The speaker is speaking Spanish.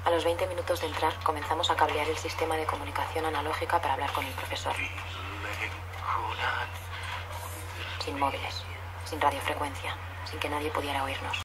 A los 20 minutos de entrar, comenzamos a cablear el sistema de comunicación analógica para hablar con el profesor. Sin móviles, sin radiofrecuencia, sin que nadie pudiera oírnos.